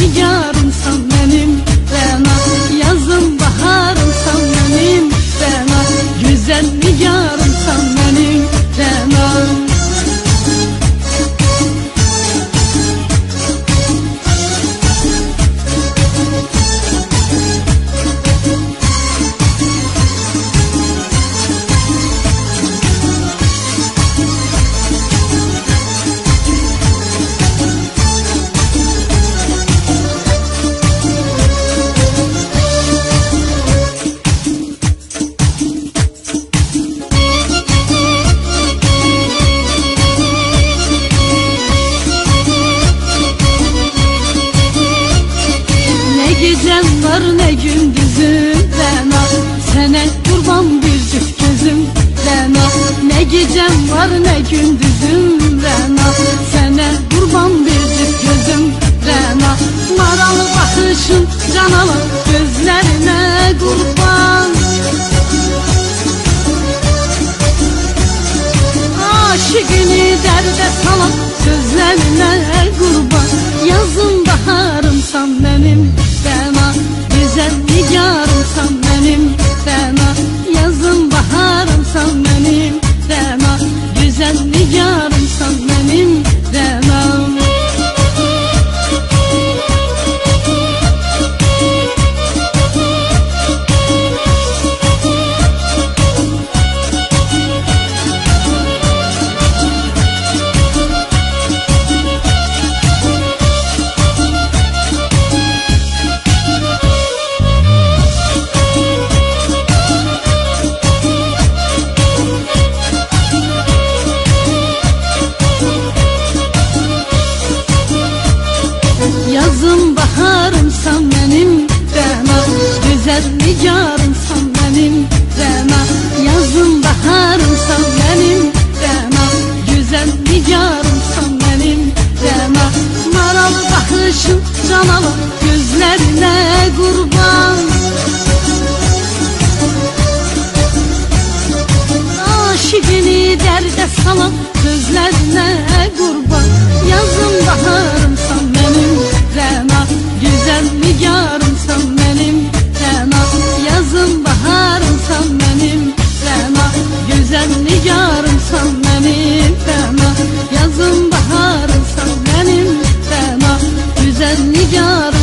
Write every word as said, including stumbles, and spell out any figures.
nigarımsan benim Rena, yazım baharımsan benim Rena, güzel nigarımsan benim Rena. Gecem var ne gündüzüm Rena, sene kurban bir çift gözüm Rena. Ne gecem var ne gündüzüm Rena, sene kurban bir çift gözüm Rena. Maralı bakışın canalı gözlerine kurban, aşıkını derde salan sözlerine kurban. Yazın baharımsan benim Rena, güzel nigarımsan benim Rena, yazın baharımsan benim Rena, güzel nigarımsan benim Rena. Yazım baharımsan benim Rena, güzel nigarımsan benim Rena, yazım baharımsan benim Rena, güzel nigarımsan benim Rena. Maralı bakışın canalı gözlerine kurban, aşıkını derde salan sözlerine kurban. Yazım baharımsan benim Rena, güzel nigarımsan benim Rena, yazım baharımsan benim Rena, güzel nigarımsan benim Rena, yazım baharımsan benim Rena, güzel nigarım.